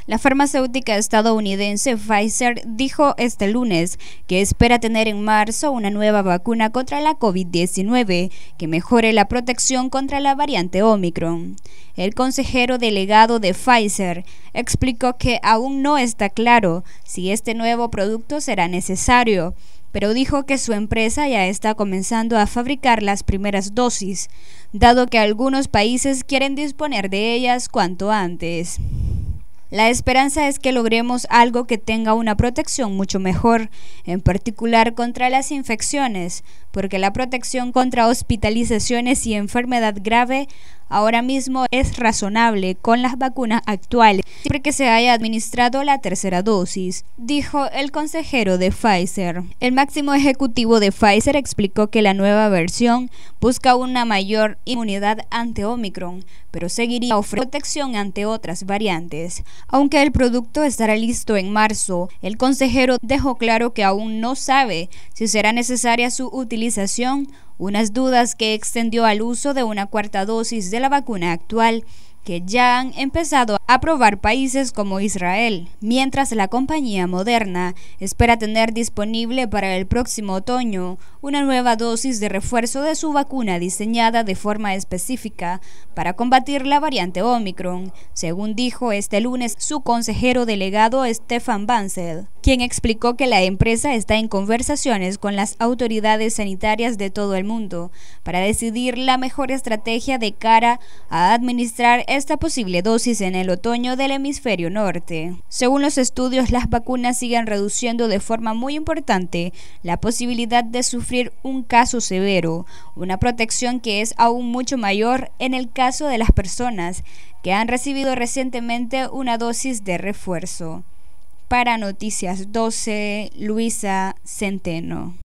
La farmacéutica estadounidense Pfizer dijo este lunes que espera tener en marzo una nueva vacuna contra la COVID-19 que mejore la protección contra la variante Omicron. El consejero delegado de Pfizer explicó que aún no está claro si este nuevo producto será necesario, pero dijo que su empresa ya está comenzando a fabricar las primeras dosis, dado que algunos países quieren disponer de ellas cuanto antes. La esperanza es que logremos algo que tenga una protección mucho mejor, en particular contra las infecciones, porque la protección contra hospitalizaciones y enfermedad grave ahora mismo es razonable con las vacunas actuales, siempre que se haya administrado la tercera dosis, dijo el consejero de Pfizer. El máximo ejecutivo de Pfizer explicó que la nueva versión busca una mayor inmunidad ante Omicron, pero seguiría ofreciendo protección ante otras variantes. Aunque el producto estará listo en marzo, el consejero dejó claro que aún no sabe si será necesaria su utilización, unas dudas que extendió al uso de una cuarta dosis de la vacuna actual, que ya han empezado a probar países como Israel, mientras la compañía Moderna espera tener disponible para el próximo otoño una nueva dosis de refuerzo de su vacuna diseñada de forma específica para combatir la variante Omicron, según dijo este lunes su consejero delegado Stefan Bancel, quien explicó que la empresa está en conversaciones con las autoridades sanitarias de todo el mundo para decidir la mejor estrategia de cara a administrar esta posible dosis en el otoño del hemisferio norte. Según los estudios, las vacunas siguen reduciendo de forma muy importante la posibilidad de sufrir un caso severo, una protección que es aún mucho mayor en el caso de las personas que han recibido recientemente una dosis de refuerzo. Para Noticias 12, Luisa Centeno.